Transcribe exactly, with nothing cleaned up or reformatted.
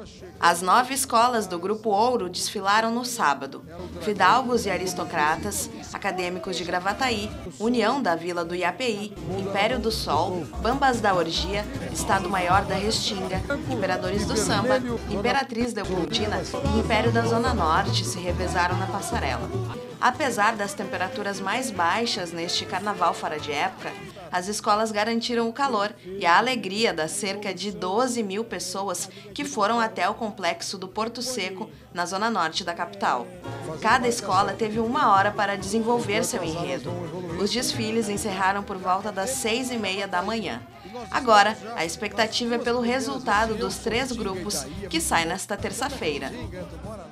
As nove escolas do Grupo Ouro desfilaram no sábado. Fidalgos e aristocratas, acadêmicos de Gravataí, União da Vila do Iapeí, Império do Sol, Bambas da Orgia, Estado-Maior da Restinga, Imperadores do Samba, Imperatriz Leopoldina e Império da Zona Norte se revezaram na passarela. Apesar das temperaturas mais baixas neste carnaval fora de época, as escolas garantiram o calor e a alegria das cerca de doze mil pessoas que foram até o complexo do Porto Seco, na zona norte da capital. Cada escola teve uma hora para desenvolver seu enredo. Os desfiles encerraram por volta das seis e meia da manhã. Agora, a expectativa é pelo resultado dos três grupos que saem nesta terça-feira.